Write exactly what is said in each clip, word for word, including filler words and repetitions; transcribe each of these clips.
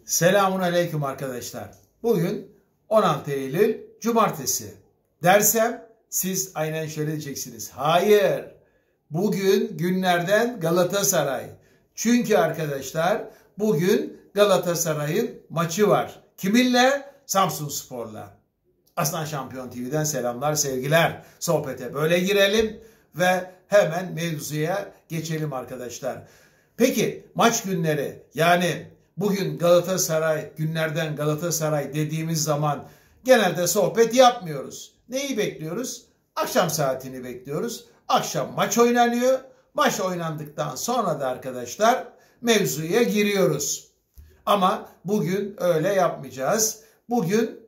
Selamun aleyküm arkadaşlar. Bugün on altı Eylül Cumartesi. Dersem siz aynen şöyle diyeceksiniz. Hayır. Bugün günlerden Galatasaray. Çünkü arkadaşlar bugün Galatasaray'ın maçı var. Kiminle? Samsunspor'la. Aslan Şampiyon T V'den selamlar, sevgiler. Sohbete böyle girelim ve hemen mevzuya geçelim arkadaşlar. Peki maç günleri, yani bugün Galatasaray, günlerden Galatasaray dediğimiz zaman genelde sohbet yapmıyoruz. Neyi bekliyoruz? Akşam saatini bekliyoruz. Akşam maç oynanıyor. Maç oynandıktan sonra da arkadaşlar mevzuya giriyoruz. Ama bugün öyle yapmayacağız. Bugün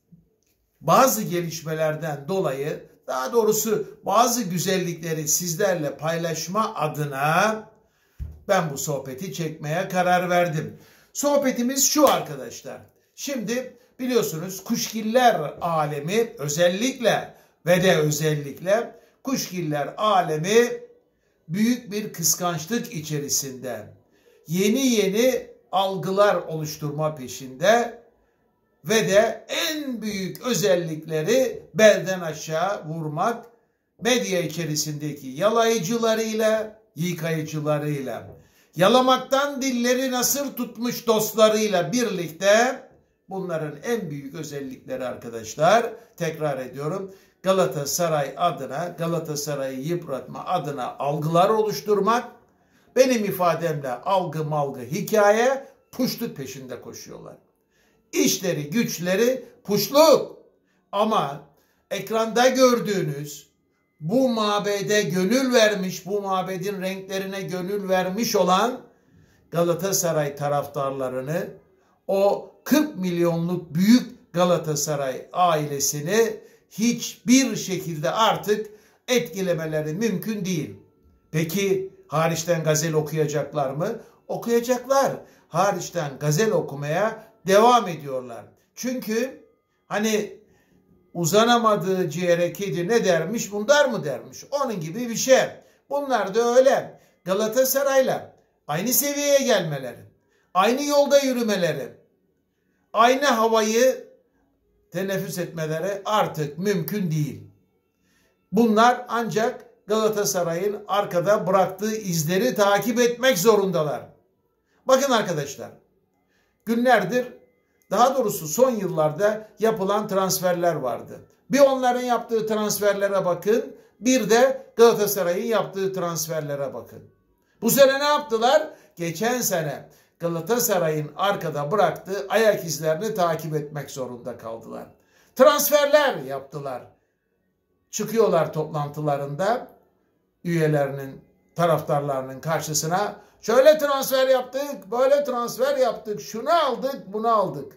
bazı gelişmelerden dolayı, daha doğrusu bazı güzellikleri sizlerle paylaşma adına ben bu sohbeti çekmeye karar verdim. Sohbetimiz şu arkadaşlar. Şimdi biliyorsunuz kuşgiller alemi özellikle ve de özellikle kuşgiller alemi büyük bir kıskançlık içerisinde. Yeni yeni algılar oluşturma peşinde ve de en büyük özellikleri belden aşağı vurmak, medya içerisindeki yalayıcılarıyla, yıkayıcılarıyla, yalamaktan dilleri nasır tutmuş dostlarıyla birlikte bunların en büyük özellikleri arkadaşlar, tekrar ediyorum, Galatasaray adına, Galatasaray'ı yıpratma adına algılar oluşturmak, benim ifademle algı malgı hikaye, puşluk peşinde koşuyorlar. İşleri güçleri puşluk, ama ekranda gördüğünüz bu mabede gönül vermiş, bu mabedin renklerine gönül vermiş olan Galatasaray taraftarlarını, o kırk milyonluk büyük Galatasaray ailesini hiçbir şekilde artık etkilemeleri mümkün değil. Peki hariçten gazel okuyacaklar mı? Okuyacaklar. Hariçten gazel okumaya devam ediyorlar. Çünkü hani uzanamadığı ciğere kedi ne dermiş, bunlar mı dermiş? Onun gibi bir şey. Bunlar da öyle. Galatasaray'la aynı seviyeye gelmeleri, aynı yolda yürümeleri, aynı havayı teneffüs etmeleri artık mümkün değil. Bunlar ancak Galatasaray'ın arkada bıraktığı izleri takip etmek zorundalar. Bakın arkadaşlar, günlerdir, daha doğrusu son yıllarda yapılan transferler vardı. Bir onların yaptığı transferlere bakın, bir de Galatasaray'ın yaptığı transferlere bakın. Bu sene ne yaptılar? Geçen sene Galatasaray'ın arkada bıraktığı ayak izlerini takip etmek zorunda kaldılar. Transferler yaptılar. Çıkıyorlar toplantılarında üyelerinin, taraftarlarının karşısına. Şöyle transfer yaptık, böyle transfer yaptık, şunu aldık, bunu aldık.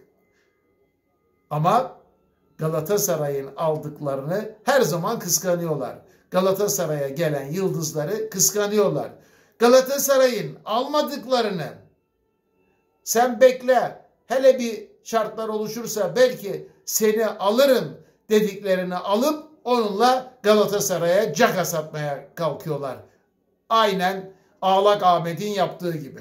Ama Galatasaray'ın aldıklarını her zaman kıskanıyorlar. Galatasaray'a gelen yıldızları kıskanıyorlar. Galatasaray'ın almadıklarını sen bekle, hele bir şartlar oluşursa belki seni alırım dediklerini alıp onunla Galatasaray'a caka satmaya kalkıyorlar. Aynen Ağlak Ahmet'in yaptığı gibi.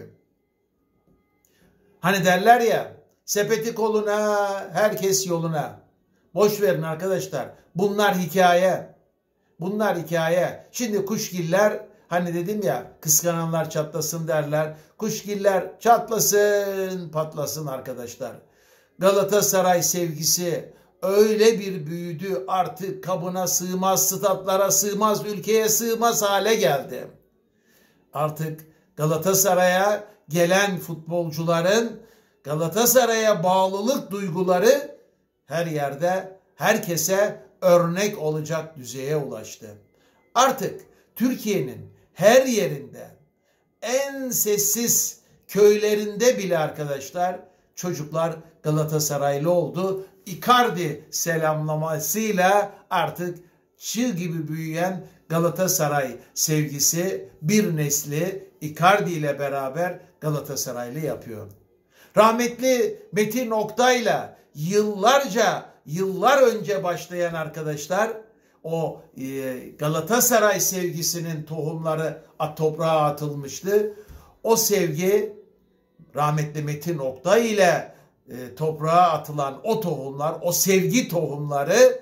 Hani derler ya, sepeti koluna, herkes yoluna. Boş verin arkadaşlar. Bunlar hikaye. Bunlar hikaye. Şimdi kuşgiller, hani dedim ya, kıskananlar çatlasın derler. Kuşgiller çatlasın, patlasın arkadaşlar. Galatasaray sevgisi öyle bir büyüdü, artık kabına sığmaz, statlara sığmaz, ülkeye sığmaz hale geldi. Artık Galatasaray'a gelen futbolcuların Galatasaray'a bağlılık duyguları her yerde herkese örnek olacak düzeye ulaştı. Artık Türkiye'nin her yerinde, en sessiz köylerinde bile arkadaşlar çocuklar Galatasaraylı oldu. Icardi selamlamasıyla artık çığ gibi büyüyen Galatasaray sevgisi bir nesli Icardi ile beraber Galatasaraylı yapıyor. Rahmetli Metin Oktay'la yıllarca, yıllar önce başlayan arkadaşlar o e, Galatasaray sevgisinin tohumları toprağa atılmıştı. O sevgi rahmetli Metin Oktay ile e, toprağa atılan o tohumlar, o sevgi tohumları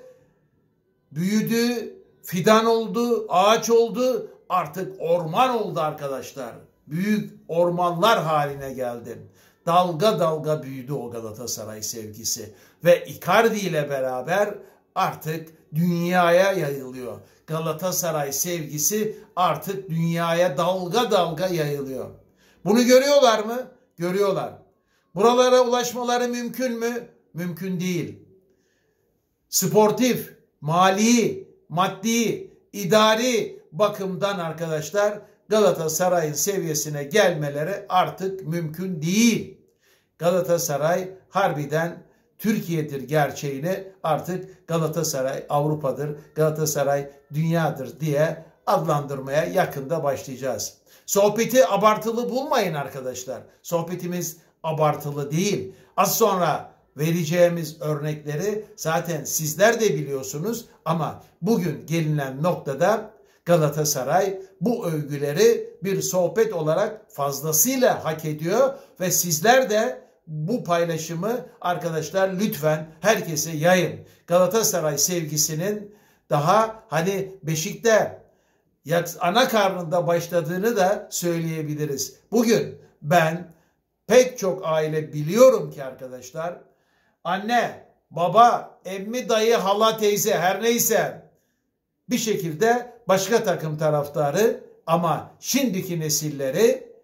büyüdü, fidan oldu, ağaç oldu, artık orman oldu arkadaşlar. Büyük ormanlar haline geldi. Dalga dalga büyüdü o Galatasaray sevgisi ve Icardi ile beraber artık dünyaya yayılıyor. Galatasaray sevgisi artık dünyaya dalga dalga yayılıyor. Bunu görüyorlar mı? Görüyorlar. Buralara ulaşmaları mümkün mü? Mümkün değil. Sportif, mali, maddi, idari bakımdan arkadaşlar Galatasaray'ın seviyesine gelmeleri artık mümkün değil. Galatasaray harbiden Türkiye'dir gerçeğini artık Galatasaray Avrupa'dır, Galatasaray dünyadır diye adlandırmaya yakında başlayacağız. Sohbeti abartılı bulmayın arkadaşlar. Sohbetimiz abartılı değil. Az sonra vereceğimiz örnekleri zaten sizler de biliyorsunuz ama bugün gelinen noktada Galatasaray bu övgüleri bir sohbet olarak fazlasıyla hak ediyor ve sizler de bu paylaşımı arkadaşlar lütfen herkese yayın. Galatasaray sevgisinin daha hani beşikte ana karnında başladığını da söyleyebiliriz. Bugün ben pek çok aile biliyorum ki arkadaşlar anne, baba, emmi, dayı, hala, teyze her neyse bir şekilde başka takım taraftarı ama şimdiki nesilleri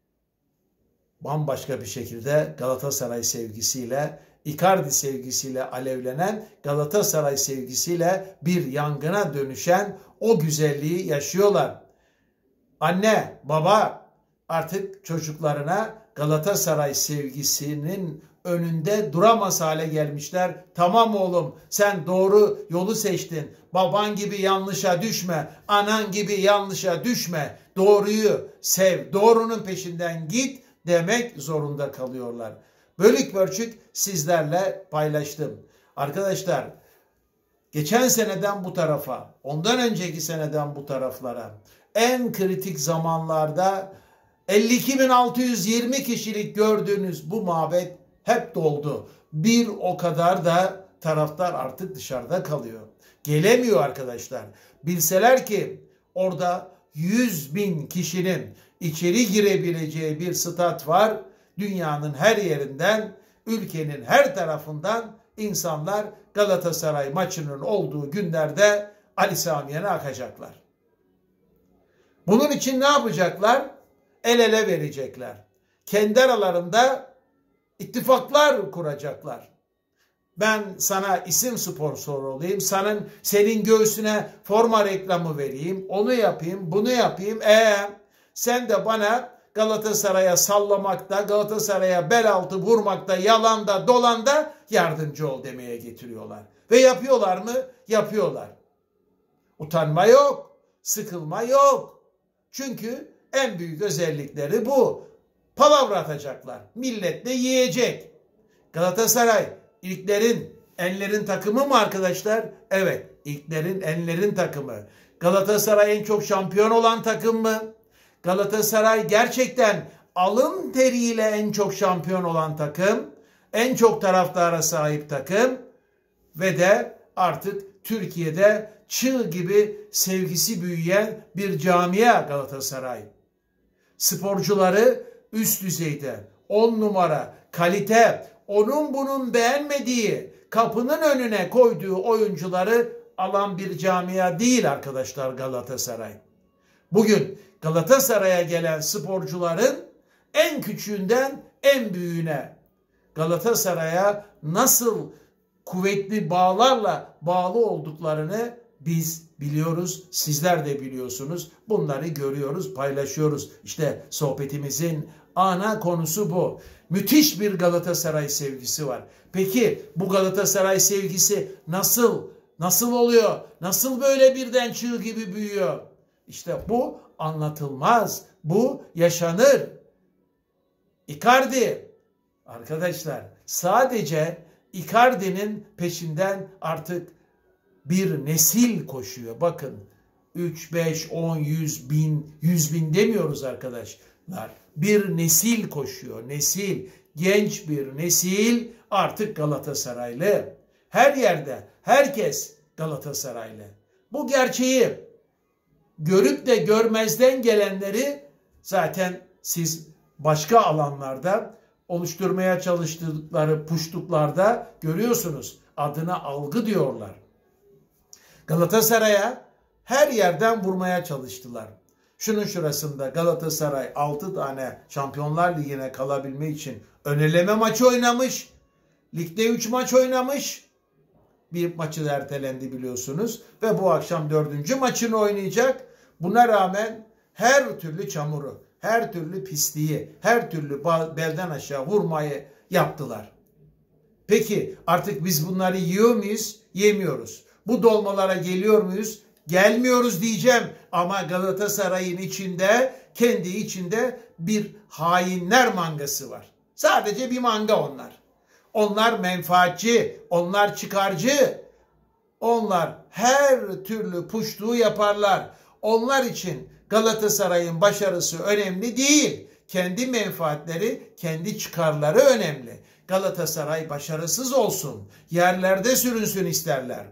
bambaşka bir şekilde Galatasaray sevgisiyle, Icardi sevgisiyle alevlenen, Galatasaray sevgisiyle bir yangına dönüşen o güzelliği yaşıyorlar. Anne, baba artık çocuklarına Galatasaray sevgisinin önünde duramaz hale gelmişler. Tamam oğlum sen doğru yolu seçtin. Baban gibi yanlışa düşme. Anan gibi yanlışa düşme. Doğruyu sev. Doğrunun peşinden git demek zorunda kalıyorlar. Bölük pörçük sizlerle paylaştım. Arkadaşlar geçen seneden bu tarafa, ondan önceki seneden bu taraflara en kritik zamanlarda elli iki bin altı yüz yirmi kişilik gördüğünüz bu mabet hep doldu. Bir o kadar da taraftar artık dışarıda kalıyor. Gelemiyor arkadaşlar. Bilseler ki orada yüz bin kişinin içeri girebileceği bir stat var. Dünyanın her yerinden, ülkenin her tarafından insanlar Galatasaray maçının olduğu günlerde Ali Samiyen'e akacaklar. Bunun için ne yapacaklar? El ele verecekler. Kendi aralarında ittifaklar kuracaklar. Ben sana isim sponsoru olayım, senin, senin göğsüne forma reklamı vereyim, onu yapayım, bunu yapayım. E sen de bana Galatasaray'a sallamakta, Galatasaray'a bel altı vurmakta, yalanda, dolanda yardımcı ol demeye getiriyorlar. Ve yapıyorlar mı? Yapıyorlar. Utanma yok, sıkılma yok. Çünkü en büyük özellikleri bu. Palavra atacaklar. Millet de yiyecek. Galatasaray ilklerin, enlerin takımı mı arkadaşlar? Evet, ilklerin, enlerin takımı. Galatasaray en çok şampiyon olan takım mı? Galatasaray gerçekten alın teriyle en çok şampiyon olan takım, en çok taraftara sahip takım ve de artık Türkiye'de çığ gibi sevgisi büyüyen bir camia Galatasaray. Sporcuları üst düzeyde, on numara, kalite, onun bunun beğenmediği, kapının önüne koyduğu oyuncuları alan bir camia değil arkadaşlar Galatasaray. Bugün Galatasaray'a gelen sporcuların en küçüğünden en büyüğüne Galatasaray'a nasıl kuvvetli bağlarla bağlı olduklarını biz biliyoruz, sizler de biliyorsunuz. Bunları görüyoruz, paylaşıyoruz. İşte sohbetimizin ana konusu bu. Müthiş bir Galatasaray sevgisi var. Peki bu Galatasaray sevgisi nasıl, nasıl oluyor? Nasıl böyle birden çığ gibi büyüyor? İşte bu anlatılmaz. Bu yaşanır. Icardi arkadaşlar sadece Icardi'nin peşinden artık bir nesil koşuyor. Bakın üç, beş, on, yüz bin, yüz bin demiyoruz arkadaşlar. Bir nesil koşuyor. Nesil. Genç bir nesil artık Galatasaraylı. Her yerde herkes Galatasaraylı. Bu gerçeği görüp de görmezden gelenleri zaten siz başka alanlarda oluşturmaya çalıştıkları puştuklarda görüyorsunuz. Adına algı diyorlar. Galatasaray'a her yerden vurmaya çalıştılar. Şunun şurasında Galatasaray altı tane Şampiyonlar Ligi'ne kalabilme için ön eleme maçı oynamış. Ligde üç maç oynamış. Bir maçı da ertelendi biliyorsunuz. Ve bu akşam dördüncü maçını oynayacak. Buna rağmen her türlü çamuru, her türlü pisliği, her türlü belden aşağı vurmayı yaptılar. Peki artık biz bunları yiyor muyuz? Yemiyoruz. Bu dolmalara geliyor muyuz? Gelmiyoruz diyeceğim. Ama Galatasaray'ın içinde, kendi içinde bir hainler mangası var. Sadece bir manga onlar. Onlar menfaatçi, onlar çıkarcı. Onlar her türlü puştuğu yaparlar. Onlar için Galatasaray'ın başarısı önemli değil. Kendi menfaatleri, kendi çıkarları önemli. Galatasaray başarısız olsun, yerlerde sürünsün isterler.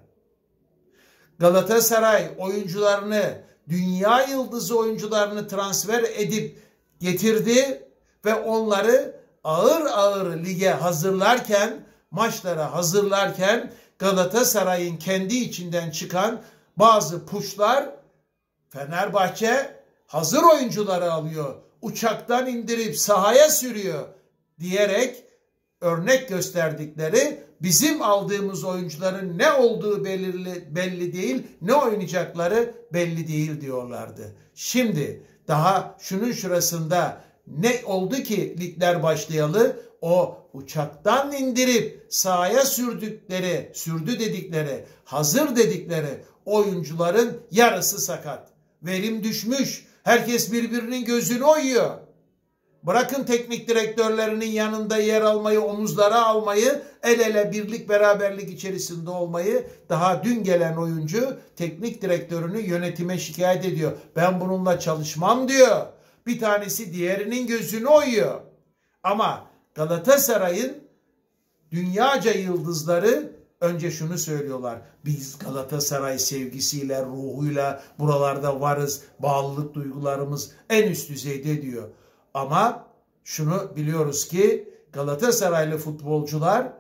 Galatasaray oyuncularını, dünya yıldızı oyuncularını transfer edip getirdi ve onları ağır ağır lige hazırlarken, maçlara hazırlarken Galatasaray'ın kendi içinden çıkan bazı puşlar Fenerbahçe hazır oyuncuları alıyor, uçaktan indirip sahaya sürüyor diyerek örnek gösterdikleri bizim aldığımız oyuncuların ne olduğu belirli, belli değil, ne oynayacakları belli değil diyorlardı. Şimdi daha şunun şurasında ne oldu ki ligler başlayalı? O uçaktan indirip sahaya sürdükleri, sürdü dedikleri, hazır dedikleri oyuncuların yarısı sakat. Verim düşmüş. Herkes birbirinin gözünü oyuyor. Bırakın teknik direktörlerinin yanında yer almayı, omuzlara almayı, el ele birlik beraberlik içerisinde olmayı. Daha dün gelen oyuncu teknik direktörünü yönetime şikayet ediyor. Ben bununla çalışmam diyor. Bir tanesi diğerinin gözünü oyuyor. Ama Galatasaray'ın dünyaca yıldızları önce şunu söylüyorlar. Biz Galatasaray sevgisiyle, ruhuyla buralarda varız. Bağlılık duygularımız en üst düzeyde diyor. Ama şunu biliyoruz ki Galatasaraylı futbolcular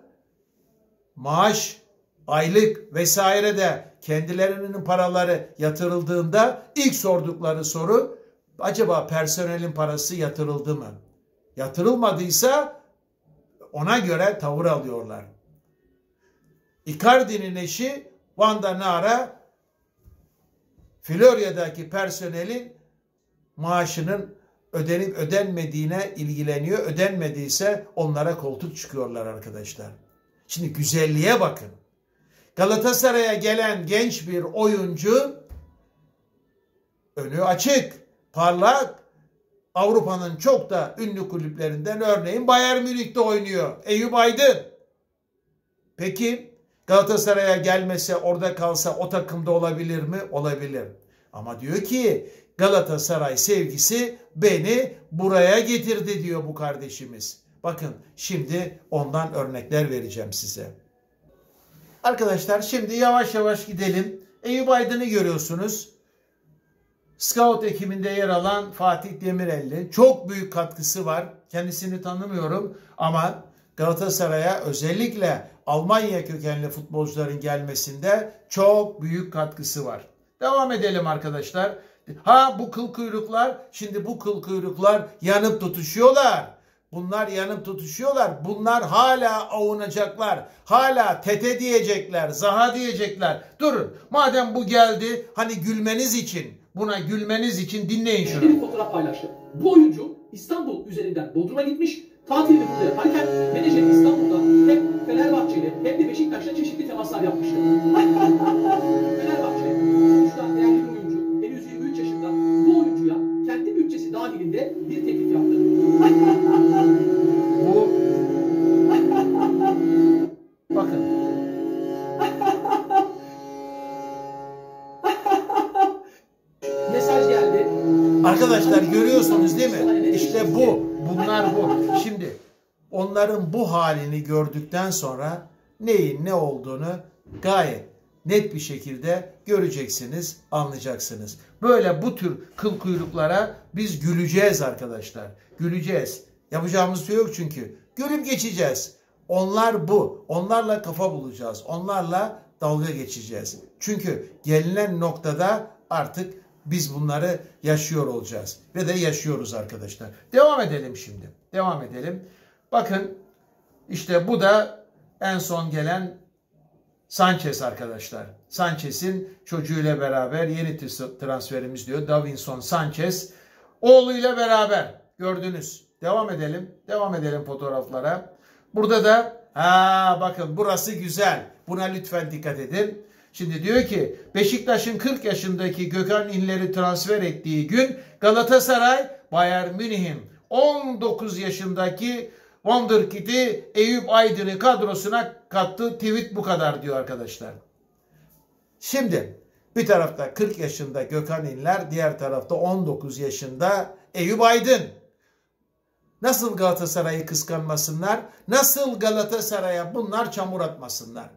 maaş, aylık vesaire de kendilerinin paraları yatırıldığında ilk sordukları soru acaba personelin parası yatırıldı mı? Yatırılmadıysa ona göre tavır alıyorlar. Icardi'nin eşi Wanda Nara Florya'daki personelin maaşının ödenip ödenmediğine ilgileniyor. Ödenmediyse onlara koltuk çıkıyorlar arkadaşlar. Şimdi güzelliğe bakın. Galatasaray'a gelen genç bir oyuncu önü açık, parlak. Avrupa'nın çok da ünlü kulüplerinden örneğin Bayern Münih'te oynuyor. Eyüp Aydın. Peki Galatasaray'a gelmese, orada kalsa o takımda olabilir mi? Olabilir. Ama diyor ki Galatasaray sevgisi beni buraya getirdi diyor bu kardeşimiz. Bakın şimdi ondan örnekler vereceğim size. Arkadaşlar şimdi yavaş yavaş gidelim. Eyüp Aydın'ı görüyorsunuz. Scout ekibinde yer alan Fatih Demirelli. Çok büyük katkısı var. Kendisini tanımıyorum ama Galatasaray'a özellikle Almanya kökenli futbolcuların gelmesinde çok büyük katkısı var. Devam edelim arkadaşlar. Ha bu kıl kuyruklar, şimdi bu kıl kuyruklar yanıp tutuşuyorlar. Bunlar yanıp tutuşuyorlar. Bunlar hala avunacaklar. Hala tete diyecekler, zaha diyecekler. Durun. Madem bu geldi hani gülmeniz için, buna gülmeniz için dinleyin şunu. Bir fotoğraf paylaştı. Bu oyuncu İstanbul üzerinden Bodrum'a gitmiş. Tatilini burada yaparken menajer İstanbul'da hem Fenerbahçeli hem de Beşiktaş'la çeşitli temaslar yapmıştı. Fenerbahçe, sonuçta değerli bir oyuncu, henüz yirmi üç yaşında, bu oyuncuya kendi bütçesi dahilinde bir teklif yaptı. Bu bakın. Mesaj geldi. Arkadaşlar görüyorsunuz değil mi? İşte bu. Bunlar bu. Şimdi onların bu halini gördükten sonra neyin ne olduğunu gayet net bir şekilde göreceksiniz, anlayacaksınız. Böyle bu tür kıl kuyruklara biz güleceğiz arkadaşlar. Güleceğiz. Yapacağımız şey yok çünkü. Gülüp geçeceğiz. Onlar bu. Onlarla kafa bulacağız. Onlarla dalga geçeceğiz. Çünkü gelinen noktada artık biz bunları yaşıyor olacağız. Ve de yaşıyoruz arkadaşlar. Devam edelim şimdi. Devam edelim. Bakın işte bu da en son gelen Sanchez arkadaşlar. Sanchez'in çocuğuyla beraber yeni transferimiz diyor. Davinson Sanchez. Oğluyla beraber gördünüz. Devam edelim. Devam edelim fotoğraflara. Burada da ha bakın burası güzel. Buna lütfen dikkat edin. Şimdi diyor ki Beşiktaş'ın kırk yaşındaki Gökhan İnler'i transfer ettiği gün Galatasaray Bayern Münih'in on dokuz yaşındaki Wonderkid'i Eyüp Aydın'ı kadrosuna kattı. Tweet bu kadar diyor arkadaşlar. Şimdi bir tarafta kırk yaşında Gökhan İnler, diğer tarafta on dokuz yaşında Eyüp Aydın. Nasıl Galatasaray'ı kıskanmasınlar? Nasıl Galatasaray'a bunlar çamur atmasınlar?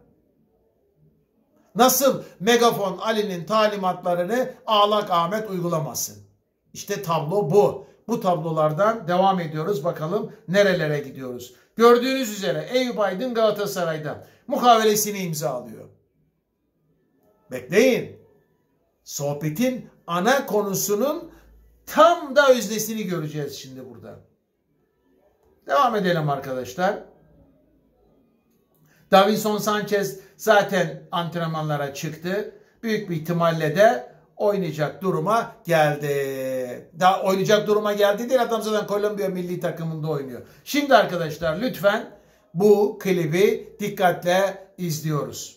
Nasıl Megafon Ali'nin talimatlarını Ağlak Ahmet uygulamasın? İşte tablo bu. Bu tablolardan devam ediyoruz. Bakalım nerelere gidiyoruz. Gördüğünüz üzere Eyüp Aydın Galatasaray'da mukavelesini imzalıyor. Bekleyin. Sohbetin ana konusunun tam da öznesini göreceğiz şimdi burada. Devam edelim arkadaşlar. Davinson Sanchez zaten antrenmanlara çıktı. Büyük bir ihtimalle de oynayacak duruma geldi. Daha oynayacak duruma geldi değil. Adam zaten Kolombiya milli takımında oynuyor. Şimdi arkadaşlar lütfen bu klibi dikkatle izliyoruz.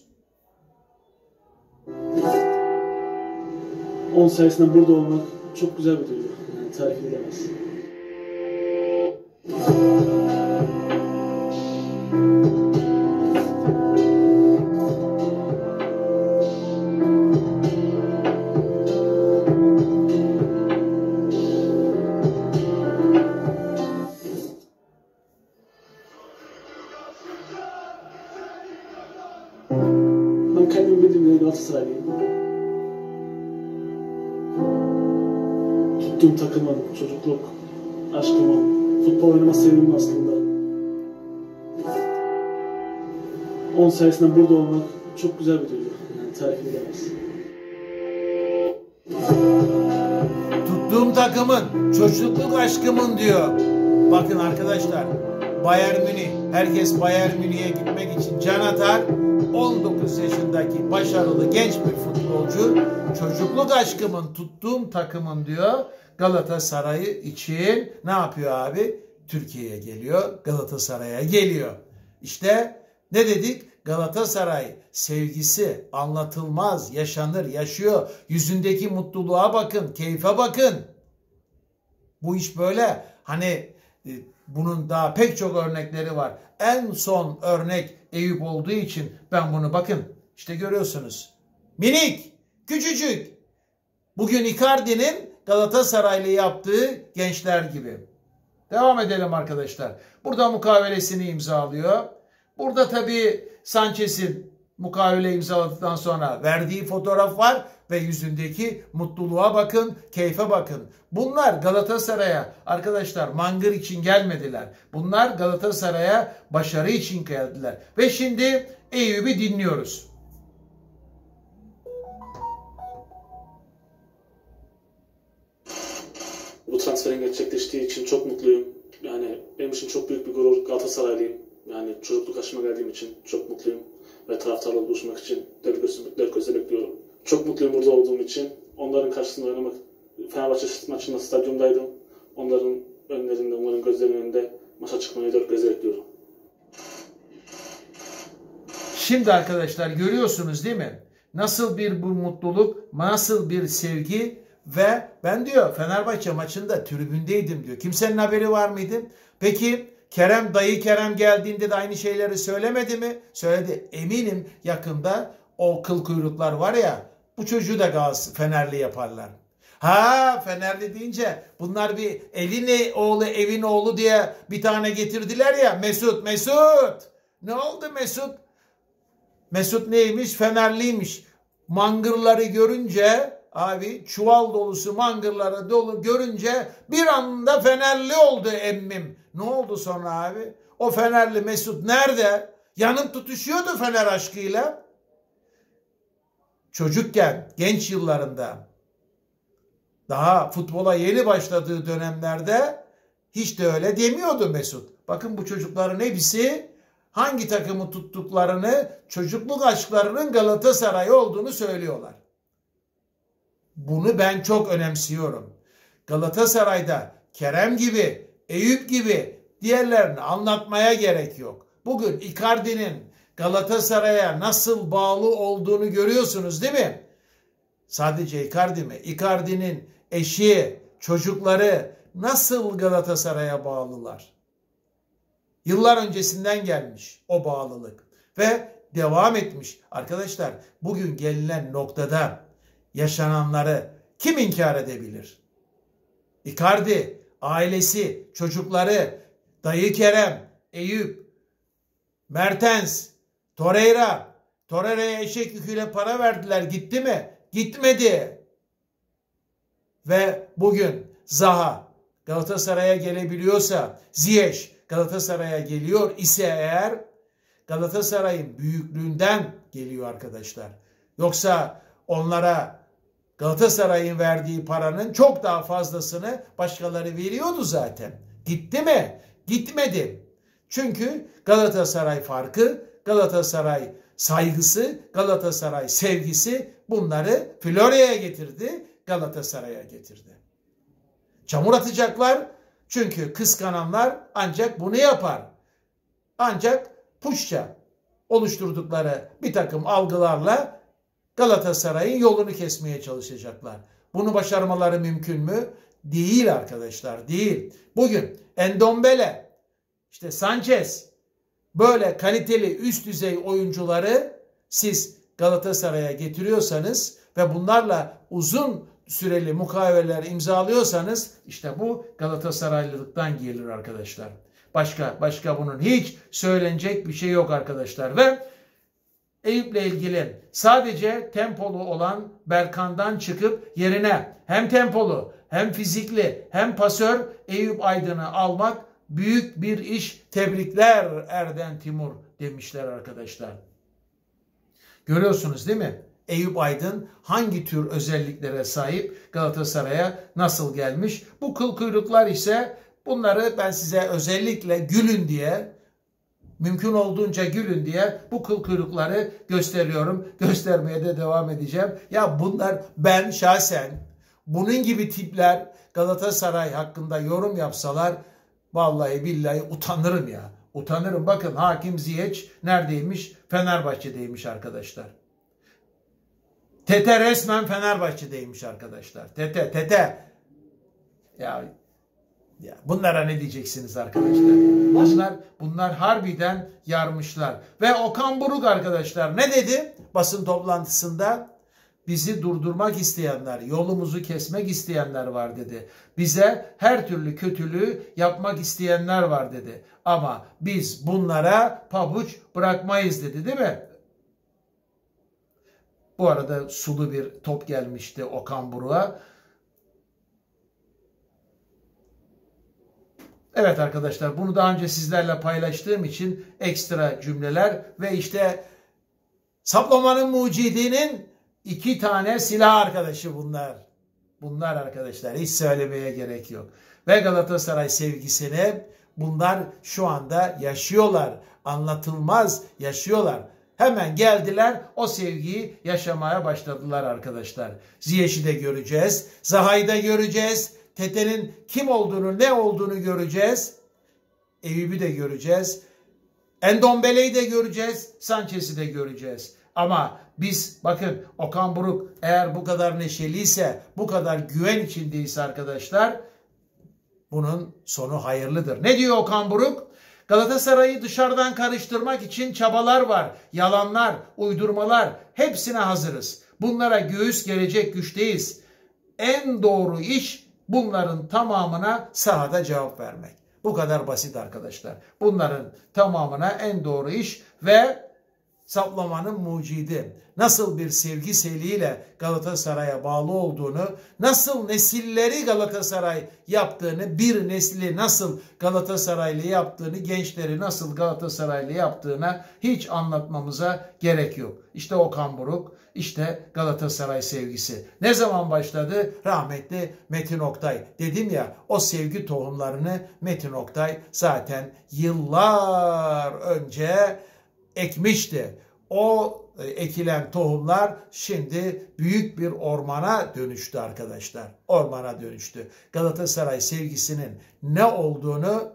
on sayısında burada olmak çok güzel bir duygu. Yani tarif edemez. Ben kendimi bildiğim gibi Galatasaraylıyım. Tuttuğum takımın, çocukluk aşkımın, futbol oynama sevimim aslında. on sayısında burada olmak çok güzel bir duygu. Yani tarif edemez. Tuttuğum takımın, çocukluk aşkımın diyor. Bakın arkadaşlar, Bayern Münih, herkes Bayern Münih'e gitmek için can atar. on dokuz yaşındaki başarılı genç bir futbolcu, çocukluk aşkımın, tuttuğum takımın diyor. Galatasaray'ı için ne yapıyor abi? Türkiye'ye geliyor, Galatasaray'a geliyor. İşte ne dedik? Galatasaray sevgisi anlatılmaz, yaşanır, yaşıyor. Yüzündeki mutluluğa bakın, keyfe bakın. Bu iş böyle. Hani bunun daha pek çok örnekleri var. En son örnek Eyüp olduğu için ben bunu bakın. İşte görüyorsunuz. Minik, küçücük. Bugün Icardi'nin Galatasaray'la yaptığı gençler gibi. Devam edelim arkadaşlar. Burada mukavelesini imzalıyor. Burada tabii Sanchez'in mukavele imzaladıktan sonra verdiği fotoğraf var ve yüzündeki mutluluğa bakın, keyfe bakın. Bunlar Galatasaray'a arkadaşlar mangır için gelmediler. Bunlar Galatasaray'a başarı için geldiler. Ve şimdi Eyüp'ü dinliyoruz. Bu transferin gerçekleştiği için çok mutluyum. Yani benim için çok büyük bir gurur. Galatasaraylıyım. Yani çocukluk aşıma geldiğim için çok mutluyum. Ve taraftarla buluşmak için dört gözle, dört gözle bekliyorum. Çok mutluyum burada olduğum için. Onların karşısında oynamak, Fenerbahçe maçında stadyumdaydım. Onların önlerinde, onların gözlerinin önünde maça çıkmayı dört gözle bekliyorum. Şimdi arkadaşlar görüyorsunuz değil mi? Nasıl bir bu mutluluk, nasıl bir sevgi ve ben diyor Fenerbahçe maçında tribündeydim diyor. Kimsenin haberi var mıydı? Peki Kerem, dayı Kerem geldiğinde de aynı şeyleri söylemedi mi? Söyledi. Eminim yakında o kıl kuyruklar var ya, bu çocuğu da Galatasaray Fenerli yaparlar. Ha, Fenerli deyince bunlar bir elin oğlu evin oğlu diye bir tane getirdiler ya, Mesut Mesut. Ne oldu Mesut? Mesut neymiş? Fenerliymiş. Mangırları görünce abi, çuval dolusu mangırları dolu görünce bir anda Fenerli oldu emmim. Ne oldu sonra abi? O Fenerli Mesut nerede? Yanıp tutuşuyordu Fener aşkıyla. Çocukken, genç yıllarında, daha futbola yeni başladığı dönemlerde hiç de öyle demiyordu Mesut. Bakın bu çocukların hepsi hangi takımı tuttuklarını, çocukluk aşklarının Galatasaray olduğunu söylüyorlar. Bunu ben çok önemsiyorum. Galatasaray'da Kerem gibi, Eyüp gibi diğerlerini anlatmaya gerek yok. Bugün Icardi'nin Galatasaray'a nasıl bağlı olduğunu görüyorsunuz değil mi? Sadece Icardi mi? Icardi'nin eşi, çocukları nasıl Galatasaray'a bağlılar? Yıllar öncesinden gelmiş o bağlılık ve devam etmiş. Arkadaşlar, bugün gelinen noktada yaşananları kim inkar edebilir? Icardi, ailesi, çocukları, dayı Kerem, Eyüp, Mertens, Torreira, Torreira'ya eşek yüküyle para verdiler. Gitti mi? Gitmedi. Ve bugün Zaha Galatasaray'a gelebiliyorsa, Ziyech Galatasaray'a geliyor ise eğer, Galatasaray'ın büyüklüğünden geliyor arkadaşlar. Yoksa onlara Galatasaray'ın verdiği paranın çok daha fazlasını başkaları veriyordu zaten. Gitti mi? Gitmedi. Çünkü Galatasaray farkı, Galatasaray saygısı, Galatasaray sevgisi bunları Florya'ya getirdi, Galatasaray'a getirdi. Çamur atacaklar çünkü kıskananlar ancak bunu yapar. Ancak puşça oluşturdukları bir takım algılarla Galatasaray'ın yolunu kesmeye çalışacaklar. Bunu başarmaları mümkün mü? Değil arkadaşlar, değil. Bugün Endombele, işte Sanchez, böyle kaliteli üst düzey oyuncuları siz Galatasaray'a getiriyorsanız ve bunlarla uzun süreli mukaveleler imzalıyorsanız, işte bu Galatasaraylılıktan gelir arkadaşlar. Başka başka bunun hiç söylenecek bir şey yok arkadaşlar. Ve Eyüp'le ilgili sadece tempolu olan Berkan'dan çıkıp yerine hem tempolu hem fizikli hem pasör Eyüp Aydın'ı almak büyük bir iş. Tebrikler Erden Timur demişler arkadaşlar. Görüyorsunuz değil mi? Eyüp Aydın hangi tür özelliklere sahip, Galatasaray'a nasıl gelmiş? Bu kıl kuyruklar ise, bunları ben size özellikle gülün diye, mümkün olduğunca gülün diye bu kıl kuyrukları gösteriyorum. Göstermeye de devam edeceğim. Ya bunlar, ben şahsen bunun gibi tipler Galatasaray hakkında yorum yapsalar vallahi billahi utanırım ya. Utanırım. Bakın Hakim Ziyech neredeymiş? Fenerbahçe'deymiş arkadaşlar. Tete resmen Fenerbahçe'deymiş arkadaşlar. Tete, Tete. Ya, ya bunlara ne diyeceksiniz arkadaşlar? Bunlar, bunlar harbiden yarmışlar. Ve Okan Buruk arkadaşlar ne dedi basın toplantısında? Bizi durdurmak isteyenler, yolumuzu kesmek isteyenler var dedi. Bize her türlü kötülüğü yapmak isteyenler var dedi. Ama biz bunlara pabuç bırakmayız dedi, değil mi? Bu arada sulu bir top gelmişti Okan Buruk'a. Evet arkadaşlar, bunu daha önce sizlerle paylaştığım için ekstra cümleler ve işte saplamanın mucidinin iki tane silah arkadaşı bunlar. Bunlar arkadaşlar, hiç söylemeye gerek yok. Ve Galatasaray sevgisini bunlar şu anda yaşıyorlar. Anlatılmaz yaşıyorlar. Hemen geldiler, o sevgiyi yaşamaya başladılar arkadaşlar. Ziyech'i de göreceğiz. Zaha'yı da göreceğiz. Tete'nin kim olduğunu, ne olduğunu göreceğiz. Eyüp'ü de göreceğiz. Endombele'yi de göreceğiz. Sanchez'i de göreceğiz. Ama biz bakın, Okan Buruk eğer bu kadar neşeliyse, bu kadar güven içindeyse arkadaşlar, bunun sonu hayırlıdır. Ne diyor Okan Buruk? Galatasaray'ı dışarıdan karıştırmak için çabalar var. Yalanlar, uydurmalar, hepsine hazırız. Bunlara göğüs gelecek güçteyiz. en doğru iş bunların tamamına sahada cevap vermek. Bu kadar basit arkadaşlar. Bunların tamamına en doğru iş ve saplamanın mucidi. Nasıl bir sevgi seliyle Galatasaray'a bağlı olduğunu, nasıl nesilleri Galatasaray yaptığını, bir nesli nasıl Galatasaraylı yaptığını, gençleri nasıl Galatasaraylı yaptığına hiç anlatmamıza gerek yok. İşte Okan Buruk, işte Galatasaray sevgisi. Ne zaman başladı? Rahmetli Metin Oktay. Dedim ya, o sevgi tohumlarını Metin Oktay zaten yıllar önce ekmişti. O ekilen tohumlar şimdi büyük bir ormana dönüştü arkadaşlar. Ormana dönüştü. Galatasaray sevgisinin ne olduğunu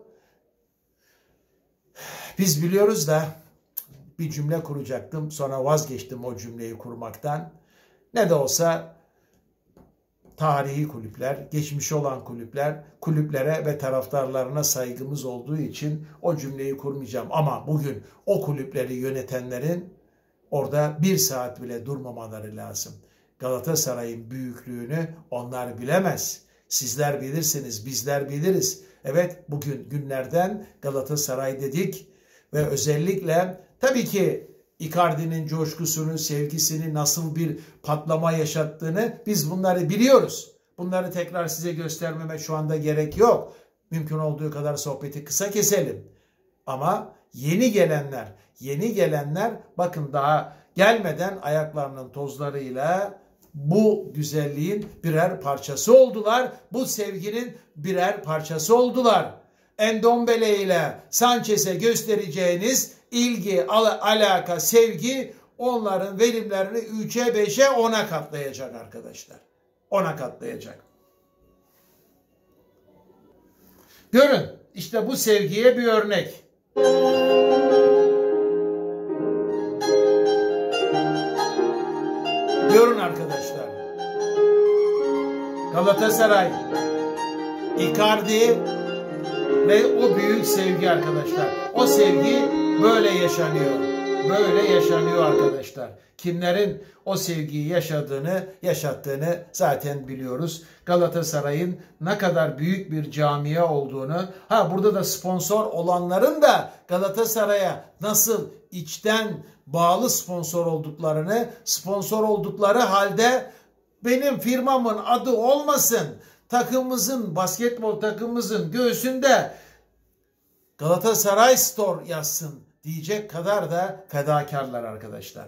biz biliyoruz da bir cümle kuracaktım. Sonra vazgeçtim o cümleyi kurmaktan. Ne de olsa tarihi kulüpler, geçmiş olan kulüpler, kulüplere ve taraftarlarına saygımız olduğu için o cümleyi kurmayacağım. Ama bugün o kulüpleri yönetenlerin orada bir saat bile durmamaları lazım. Galatasaray'ın büyüklüğünü onlar bilemez. Sizler bilirsiniz, bizler biliriz. Evet, bugün günlerden Galatasaray dedik ve özellikle tabii ki Icardi'nin coşkusunu, sevgisini, nasıl bir patlama yaşattığını biz bunları biliyoruz. Bunları tekrar size göstermeme şu anda gerek yok. Mümkün olduğu kadar sohbeti kısa keselim. Ama yeni gelenler, yeni gelenler bakın daha gelmeden ayaklarının tozlarıyla bu güzelliğin birer parçası oldular. Bu sevginin birer parçası oldular. Endombele ile Sanchez'e göstereceğiniz ilgi, al alaka, sevgi onların verimlerini üçe, beşe, ona katlayacak arkadaşlar. Ona katlayacak. Görün, işte bu sevgiye bir örnek. Görün arkadaşlar. Galatasaray, Icardi ve o büyük sevgi arkadaşlar. O sevgi böyle yaşanıyor. Böyle yaşanıyor arkadaşlar. Kimlerin o sevgiyi yaşadığını, yaşattığını zaten biliyoruz. Galatasaray'ın ne kadar büyük bir camia olduğunu, ha burada da sponsor olanların da Galatasaray'a nasıl içten bağlı sponsor olduklarını, sponsor oldukları halde benim firmamın adı olmasın, takımımızın, basketbol takımımızın göğsünde Galatasaray Store yazsın diyecek kadar da fedakarlar arkadaşlar.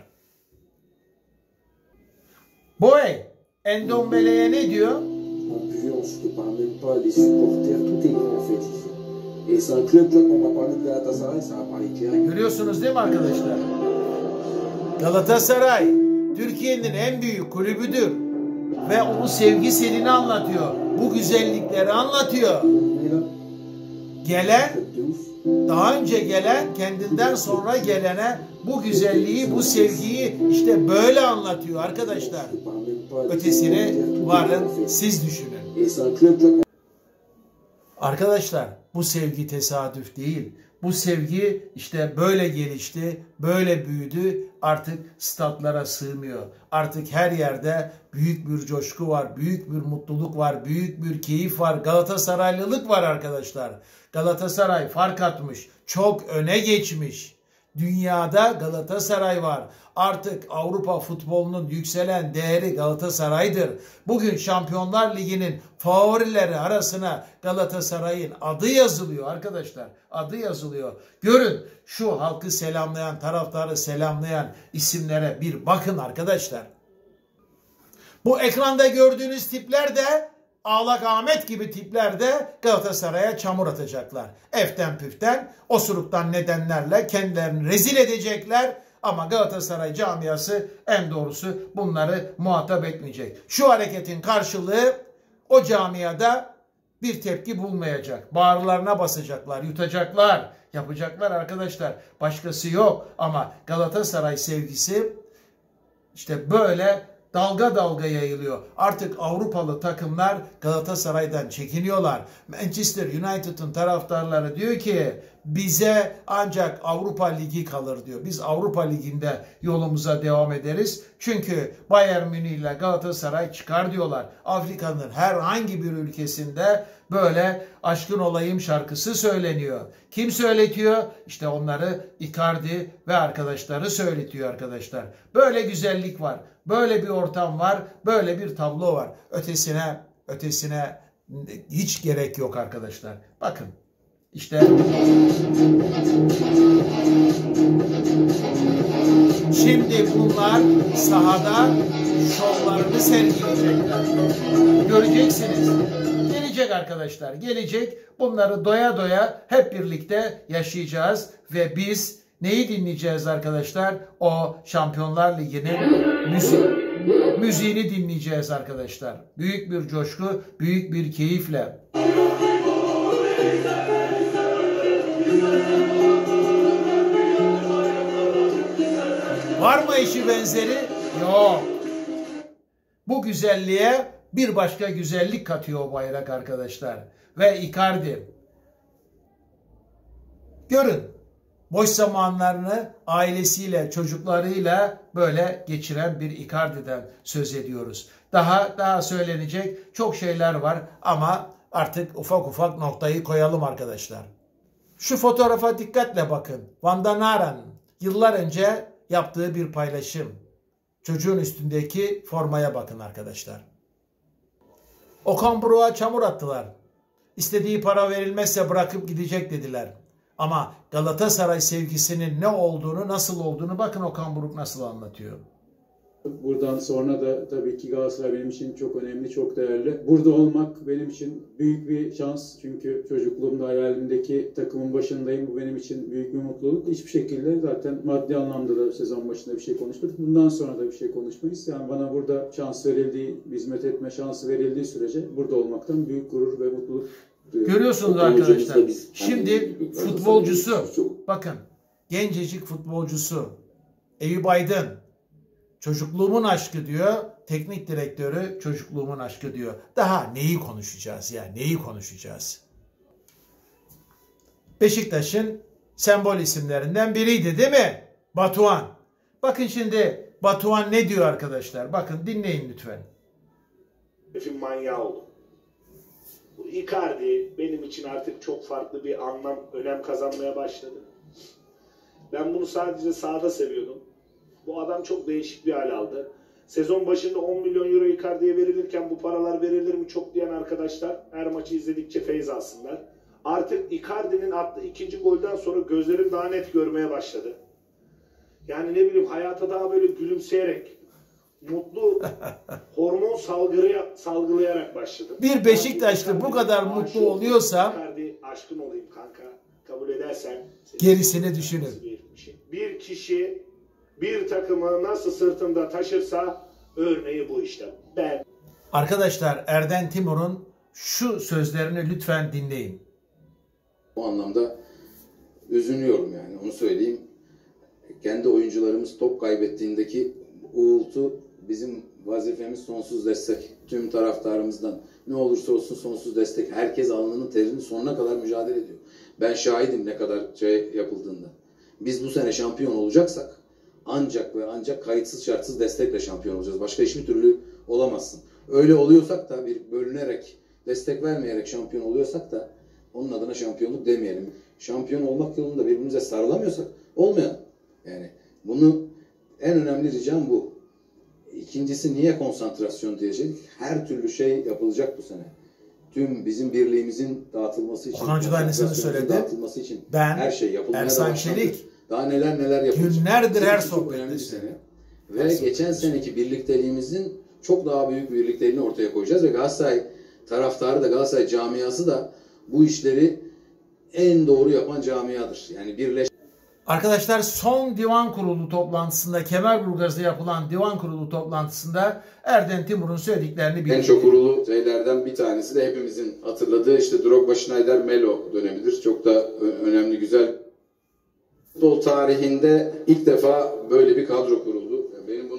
Boy, Endombele'ye ne diyor? Ambiance, je te parle même pas, les supporters, tout est grand en fait ici. Et c'est un club, tu vois, quand on va parler de Galatasaray, ça va parler direct. Görüyorsunuz değil mi arkadaşlar? Galatasaray, Türkiye'nin en büyük kulübüdür. Ve o sevgi selini anlatıyor. Bu güzellikleri anlatıyor. Gelen, daha önce gelen, kendinden sonra gelene bu güzelliği, bu sevgiyi işte böyle anlatıyor arkadaşlar. Ötesini varın siz düşünün. Arkadaşlar bu sevgi tesadüf değil. Bu sevgi işte böyle gelişti, böyle büyüdü, artık statlara sığmıyor. Artık her yerde büyük bir coşku var, büyük bir mutluluk var, büyük bir keyif var, Galatasaraylılık var arkadaşlar. Galatasaray fark atmış, çok öne geçmiş. Dünyada Galatasaray var. Artık Avrupa futbolunun yükselen değeri Galatasaray'dır. Bugün Şampiyonlar Ligi'nin favorileri arasına Galatasaray'ın adı yazılıyor arkadaşlar. Adı yazılıyor. Görün şu halkı selamlayan, taraftarı selamlayan isimlere bir bakın arkadaşlar. Bu ekranda gördüğünüz tipler de Ağlak Ahmet gibi tipler de Galatasaray'a çamur atacaklar. Eften püften, osuruktan nedenlerle kendilerini rezil edecekler. Ama Galatasaray camiası en doğrusu bunları muhatap etmeyecek. Şu hareketin karşılığı o camiada bir tepki bulmayacak. Bağırlarına basacaklar, yutacaklar, yapacaklar arkadaşlar. Başkası yok ama Galatasaray sevgisi işte böyle dalga dalga yayılıyor. Artık Avrupalı takımlar Galatasaray'dan çekiniyorlar. Manchester United'ın taraftarları diyor ki bize ancak Avrupa Ligi kalır diyor. Biz Avrupa Ligi'nde yolumuza devam ederiz. Çünkü Bayern Münih ile Galatasaray çıkar diyorlar. Afrika'nın herhangi bir ülkesinde böyle aşkın olayım şarkısı söyleniyor. Kim söyletiyor? İşte onları Icardi ve arkadaşları söyletiyor arkadaşlar. Böyle güzellik var. Böyle bir ortam var. Böyle bir tablo var. Ötesine ötesine hiç gerek yok arkadaşlar. Bakın. İşte şimdi bunlar sahada şovlarını sergileyecekler. Göreceksiniz. Gelecek arkadaşlar. Gelecek. Bunları doya doya hep birlikte yaşayacağız. Ve biz neyi dinleyeceğiz arkadaşlar? O Şampiyonlar Ligi'nin müziği. Müziğini dinleyeceğiz arkadaşlar. Büyük bir coşku, büyük bir keyifle. Var mı eşi benzeri? Yok. Bu güzelliğe bir başka güzellik katıyor o bayrak arkadaşlar. Ve Icardi. Görün. Boş zamanlarını ailesiyle, çocuklarıyla böyle geçiren bir Icardi'den söz ediyoruz. Daha daha söylenecek çok şeyler var ama artık ufak ufak noktayı koyalım arkadaşlar. Şu fotoğrafa dikkatle bakın. Van der Naren yıllar önce yaptığı bir paylaşım. Çocuğun üstündeki formaya bakın arkadaşlar. Okan Buruk'a çamur attılar. İstediği para verilmezse bırakıp gidecek dediler. Ama Galatasaray sevgisinin ne olduğunu, nasıl olduğunu bakın Okan Buruk nasıl anlatıyor. Buradan sonra da tabii ki Galatasaray benim için çok önemli, çok değerli. Burada olmak benim için büyük bir şans. Çünkü çocukluğumda hayalimdeki takımın başındayım. Bu benim için büyük bir mutluluk. Hiçbir şekilde zaten maddi anlamda da sezon başında bir şey konuşmadık. Bundan sonra da bir şey konuşmayız. Yani bana burada şans verildiği, hizmet etme şansı verildiği sürece burada olmaktan büyük gurur ve mutluluk duyuyorum. Görüyorsunuz arkadaşlar. Şimdi futbolcusu, bakın gencecik futbolcusu Eyüp Aydın. Çocukluğumun aşkı diyor. Teknik direktörü çocukluğumun aşkı diyor. Daha neyi konuşacağız ya? Neyi konuşacağız? Beşiktaş'ın sembol isimlerinden biriydi değil mi? Batuhan. Bakın şimdi Batuhan ne diyor arkadaşlar? Bakın dinleyin lütfen. Herifin manyağı oldu. Bu Icardi benim için artık çok farklı bir anlam, önem kazanmaya başladı. Ben bunu sadece sahada seviyordum. Bu adam çok değişik bir hal aldı. Sezon başında on milyon euro Icardi'ye verilirken bu paralar verilir mi çok diyen arkadaşlar her maçı izledikçe feyz alsınlar. Artık Icardi'nin attığı ikinci golden sonra gözlerim daha net görmeye başladı. Yani ne bileyim hayata daha böyle gülümseyerek, mutlu hormon salgılaya, salgılayarak başladım. Bir Beşiktaşlı bu kadar mutlu oluyorsa Icardi aşkın olayım kanka. Kabul edersen gerisini düşünün. Bir kişi bir takımı nasıl sırtında taşırsa örneği bu işte. Ben. Arkadaşlar Erden Timur'un şu sözlerini lütfen dinleyin. Bu anlamda üzülüyorum yani onu söyleyeyim. Kendi oyuncularımız top kaybettiğindeki uğultu bizim vazifemiz sonsuz destek. Tüm taraftarımızdan ne olursa olsun sonsuz destek. Herkes alnının terini sonuna kadar mücadele ediyor. Ben şahidim ne kadar şey yapıldığında. Biz bu sene şampiyon olacaksak ancak ve ancak kayıtsız şartsız destekle şampiyon olacağız. Başka hiçbir türlü olamazsın. Öyle oluyorsak da bir bölünerek, destek vermeyerek şampiyon oluyorsak da onun adına şampiyonluk demeyelim. Şampiyon olmak yolunda birbirimize sarılamıyorsak olmayalım. Yani bunu en önemli ricam bu. İkincisi niye konsantrasyon diyecek? Her türlü şey yapılacak bu sene. Tüm bizim birliğimizin dağıtılması için, Okan da aynısını söyledi. Dağıtılması için ben, her şey yapılmaya da başlandı. Daha neler neler yapılacak. Günlerdir her sohbette. Ve her geçen seneki birlikteliğimizin çok daha büyük bir birlikteliğini ortaya koyacağız ve Galatasaray taraftarı da Galatasaray camiası da bu işleri en doğru yapan camiadır. Yani birleş. Arkadaşlar son divan kurulu toplantısında Kemerburgaz'da yapılan divan kurulu toplantısında Erden Timur'un söylediklerini bildirdi. En çok kurulu şeylerden bir tanesi de hepimizin hatırladığı işte Drogba, Schneider, Melo dönemidir. Çok da önemli, güzel. Futbol tarihinde ilk defa böyle bir kadro kuruldu. Benim bunu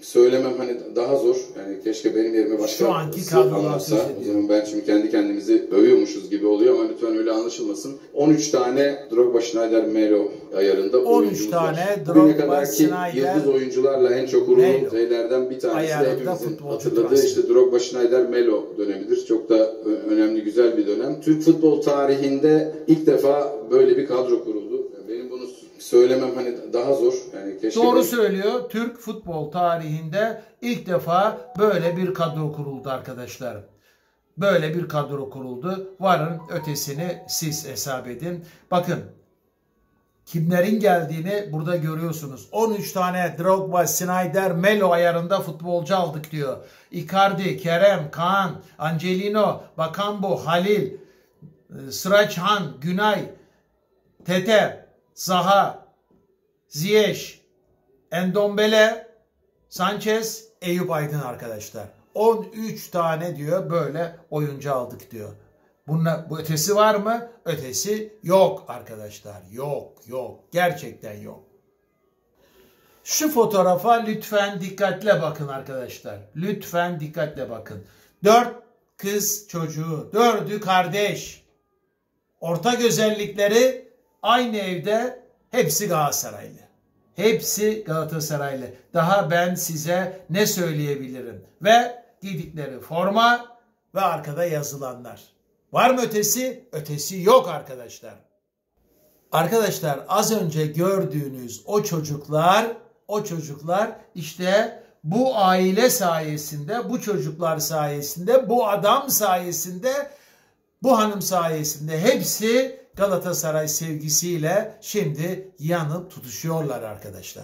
söylemem hani daha zor. Yani keşke benim yerime başka anlatsa. O zaman ben şimdi kendi kendimizi övüyormuşuz gibi oluyor ama lütfen öyle anlaşılmasın. on üç tane Drogba, Schneider, Melo ayarında oyuncumuz var. on üç tane Bugüne kadarki yıldız oyuncularla en çok uğurlu şeylerden bir tanesi de hepimizin hatırladığı işte Drogba, Schneider, Melo dönemidir. Çok da önemli, güzel bir dönem. Türk futbol tarihinde ilk defa böyle bir kadro kuruldu. Benim bunu söylemem hani daha zor. Yani keşke Doğru ben... söylüyor. Türk futbol tarihinde ilk defa böyle bir kadro kuruldu arkadaşlar. Böyle bir kadro kuruldu. Varın ötesini siz hesap edin. Bakın kimlerin geldiğini burada görüyorsunuz. on üç tane Drogba, Schneider, Melo ayarında futbolcu aldık diyor. Icardi, Kerem, Kaan, Angelino, Bakambu, Halil, Sıraçhan, Günay, Tete, Zaha, Ziyech, Endombele, Sanchez, Eyüp Aydın arkadaşlar. on üç tane diyor böyle oyuncu aldık diyor. Bunun, bu ötesi var mı? Ötesi yok arkadaşlar. Yok, yok. Gerçekten yok. Şu fotoğrafa lütfen dikkatle bakın arkadaşlar. Lütfen dikkatle bakın. Dört kız çocuğu, dördü kardeş. Ortak özellikleri aynı evde, hepsi Galatasaraylı. Hepsi Galatasaraylı. Daha ben size ne söyleyebilirim? Ve giydikleri forma ve arkada yazılanlar. Var mı ötesi? Ötesi yok arkadaşlar. Arkadaşlar az önce gördüğünüz o çocuklar, o çocuklar işte bu aile sayesinde, bu çocuklar sayesinde, bu adam sayesinde, bu hanım sayesinde hepsi Galatasaray sevgisiyle şimdi yanıp tutuşuyorlar arkadaşlar.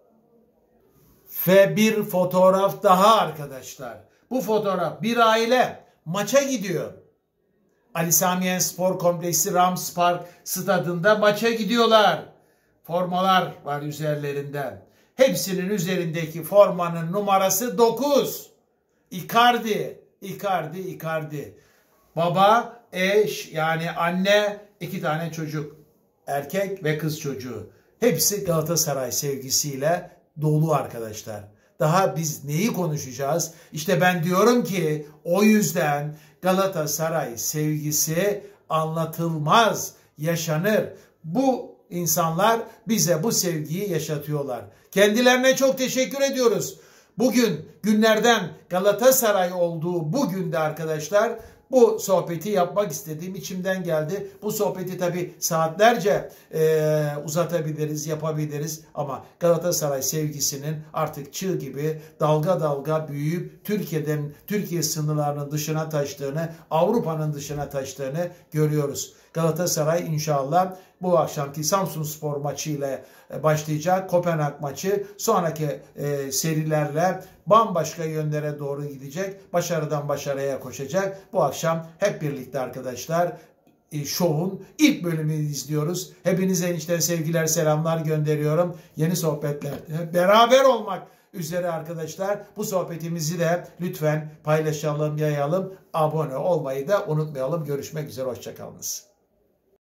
Ve bir fotoğraf daha arkadaşlar. Bu fotoğraf bir aile maça gidiyor. Ali Sami Yen Spor Kompleksi Rams Park stadında maça gidiyorlar. Formalar var üzerlerinden. Hepsinin üzerindeki formanın numarası dokuz. Icardi, Icardi, Icardi. Baba, eş yani anne, iki tane çocuk. Erkek ve kız çocuğu. Hepsi Galatasaray sevgisiyle dolu arkadaşlar. Daha biz neyi konuşacağız? İşte ben diyorum ki o yüzden Galatasaray sevgisi anlatılmaz, yaşanır. Bu insanlar bize bu sevgiyi yaşatıyorlar. Kendilerine çok teşekkür ediyoruz. Bugün günlerden Galatasaray olduğu bugün de arkadaşlar bu sohbeti yapmak istediğim içimden geldi. Bu sohbeti tabii saatlerce e, uzatabiliriz, yapabiliriz. Ama Galatasaray sevgisinin artık çığ gibi dalga dalga büyüyüp Türkiye'den, Türkiye sınırlarının dışına taştığını, Avrupa'nın dışına taştığını görüyoruz. Galatasaray inşallah bu akşamki Samsunspor maçıyla başlayacak. Kopenhag maçı sonraki e, serilerle bambaşka yönlere doğru gidecek. Başarıdan başarıya koşacak. Bu akşam hep birlikte arkadaşlar e, şovun ilk bölümünü izliyoruz. Hepinize içten sevgiler, selamlar gönderiyorum. Yeni sohbetler beraber olmak üzere arkadaşlar. Bu sohbetimizi de lütfen paylaşalım, yayalım. Abone olmayı da unutmayalım. Görüşmek üzere. Hoşça kalınız.